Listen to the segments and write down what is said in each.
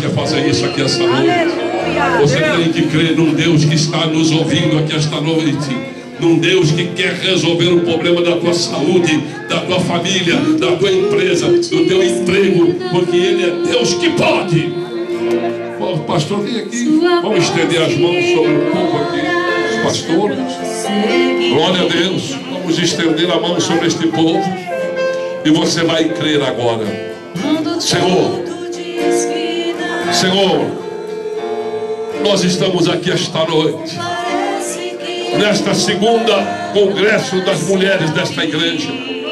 quer fazer isso aqui esta noite. Você tem que crer num Deus que está nos ouvindo aqui esta noite, num Deus que quer resolver o problema da tua saúde, da tua família, da tua empresa, do teu emprego, porque Ele é Deus que pode. Bom, pastor, vem aqui, vamos estender as mãos sobre o povo aqui, os pastores. Glória a Deus. Vamos estender a mão sobre este povo e você vai crer agora. Senhor, Senhor, nós estamos aqui esta noite, nesta segunda congresso das mulheres desta igreja.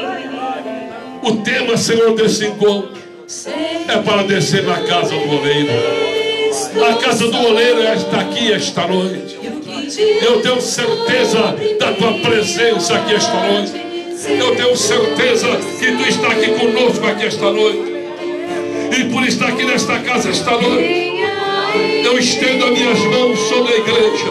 O tema, Senhor, desse encontro é para descer na casa do oleiro. A casa do oleiro está aqui esta noite. Eu tenho certeza da tua presença aqui esta noite. Eu tenho certeza que tu está aqui conosco aqui esta noite. E por estar aqui nesta casa esta noite, eu estendo as minhas mãos sobre a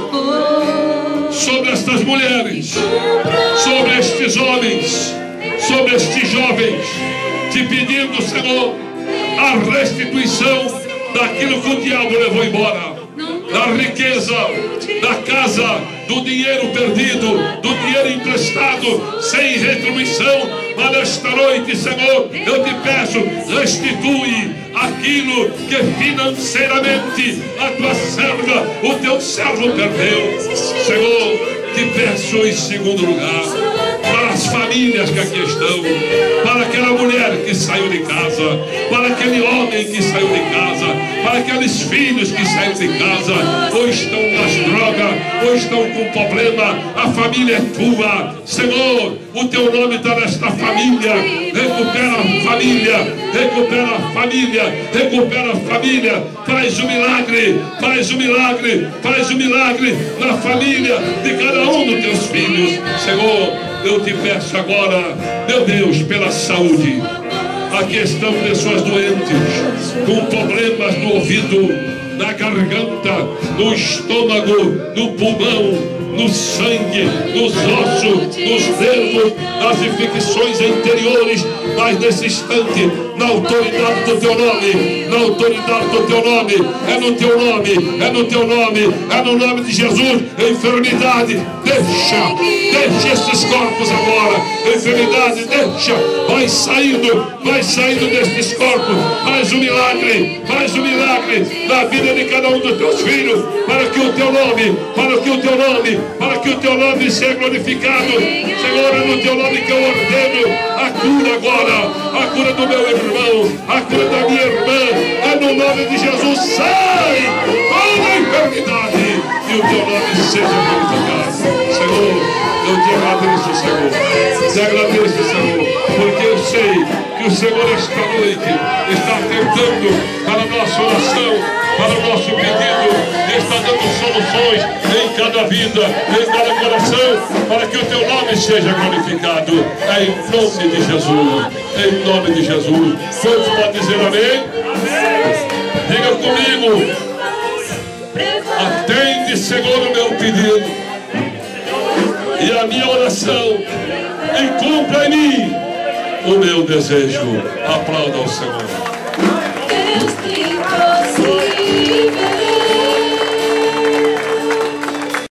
igreja, sobre estas mulheres, sobre estes homens, sobre estes jovens, te pedindo, Senhor, a restituição daquilo que o diabo levou embora, da riqueza, da casa, do dinheiro perdido, do dinheiro emprestado, sem retribuição. Mas nesta noite, Senhor, eu te peço, restitui aquilo que financeiramente a tua serva, o teu servo perdeu. Senhor, te peço em segundo lugar, para as famílias que aqui estão, para aquela mulher que saiu de casa, para aquele homem que saiu de casa, para aqueles filhos que saíram de casa, ou estão nas drogas, ou estão com problema. A família é tua, Senhor, o teu nome está nesta família. Recupera a família, recupera a família, recupera a família. Faz o milagre, faz o milagre, faz o milagre na família de cada um dos teus filhos. Senhor, eu te peço agora, meu Deus, pela saúde. Aqui estão pessoas doentes, com problemas no ouvido, na garganta, no estômago, no pulmão, no sangue, nos ossos, nos nervos, nas infecções interiores. Mas nesse instante, na autoridade do teu nome, na autoridade do teu nome, é no teu nome, é no teu nome, é no nome de Jesus. Enfermidade, deixa esses corpos agora. Enfermidade, deixa, vai saindo destes corpos. Faz um milagre na vida de cada um dos teus filhos, para que o teu nome, para que o teu nome seja glorificado. Senhor, é no teu nome que eu ordeno a cura agora, a cura do meu irmão, a cura da minha irmã. É no nome de Jesus. Sai toda enfermidade e o teu nome seja glorificado. Senhor, eu te agradeço, Senhor. Te agradeço, Senhor, porque eu sei que o Senhor esta noite está atentando para a nossa oração, para o nosso pedido, está dando soluções em cada vida, em cada coração, para que o teu nome seja glorificado. É em nome de Jesus, em nome de Jesus. Todos podem dizer amém? Diga comigo: atende, Senhor, o meu pedido e a minha oração, e cumpra em mim o meu desejo. Aplauda ao Senhor.